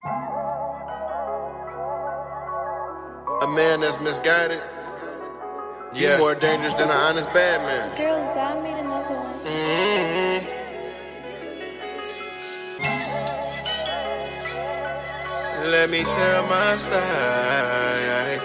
A man that's misguided, yeah, more dangerous than an honest bad man. Girls, I made another one. Let me tell my side.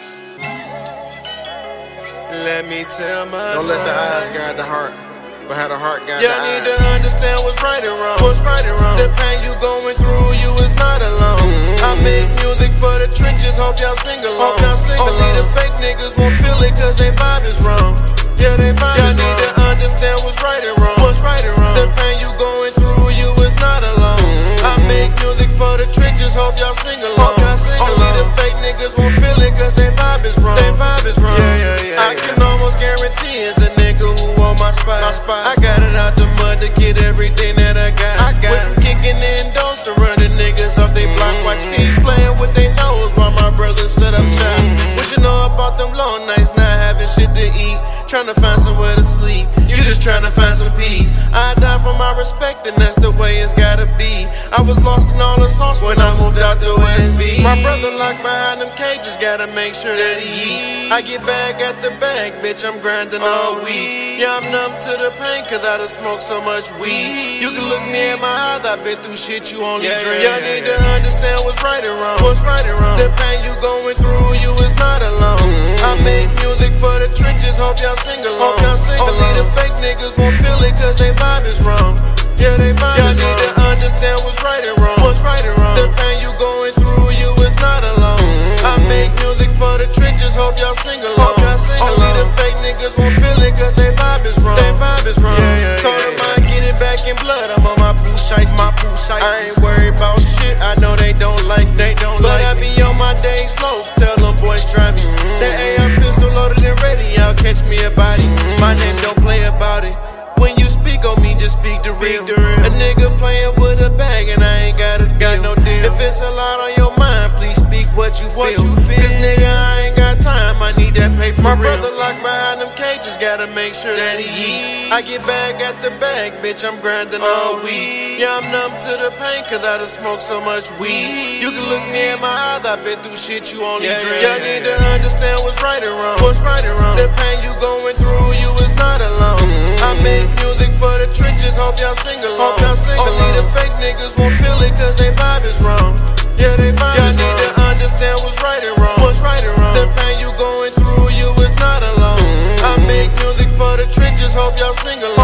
Let me tell my Don't side. let the eyes guide the heart, but how the heart guide Y'all the need eyes. to understand what's right and wrong. What's right and wrong. The pain you going through, you is not alone. I make music for the trenches, hope y'all sing along. Only the fake niggas won't feel it cause they vibe is wrong. Yeah, they vibe is wrong. Y'all need to understand what's right and wrong. What's right and wrong. The pain you going through, you is not alone. I make music for the trenches, hope y'all sing along. Only the fake niggas won't feel it cause they vibe is wrong. They vibe is wrong. I can almost guarantee it's a nigga who on my spot. I got it out the mud to get everything that I got. Went from kicking in doors to running niggas off they block. Watch these playing with their nose while my brothers set up shop. What you know about them long nights, not having shit to eat, trying to find somewhere to sleep. You just trying to find some peace. I die for my respect and that's the way it's gotta be. I was lost in all the sauce when I moved out to SV. My brother locked behind them cages, gotta make sure that he eat. I get bag at the bag, bitch, I'm grinding all week. Yeah, I'm numb to the pain cause I done smoked so much weed. You can look me in my eyes, I've been through shit you only dream. Y'all need to understand what's right and wrong. What's right and wrong. The pain you going through, you is not alone. I make music for the trenches, hope y'all sing along. Only the fake niggas won't feel it cause they vibe is wrong. Yeah, they vibe is wrong. Y'all need to understand what's right and wrong. What's right and wrong. The pain you going through, you is not alone. I make music for the trenches, hope y'all sing along. Only the fake niggas won't feel it cause they vibe is wrong. They vibe is wrong. Told them I get it back in blood, I'm on my blue shites, my blue shites. I ain't worried about shit, I know they don't like, but I be on my days slow, tell them boys try me. That AR pistol loaded and ready, y'all catch me a body. My name don't play about it. When you speak on me, just speak the real. A nigga playing with a bag and I ain't got no deal. If it's a lot on your mind, please speak what you feel. Cause nigga, I ain't got time, I need that paper. My brother locked behind them cages, gotta make sure that he eat. I get bag at the bag, bitch, I'm grinding all week. Yeah, I'm numb to the pain cause I done smoked so much weed. You can look me in my eyes, I've been through shit you only dream. Y'all need to understand what's right and wrong. What's right and wrong. The pain you going through, you is not alone. I make music for the trenches, hope y'all sing along. Only the fake niggas won't feel it cause they vibe is wrong. Yeah, they vibe is wrong. Y'all need to understand what's right and wrong. What's right and wrong. The pain you going through, you is not alone. I make music for the trenches, hope y'all sing along.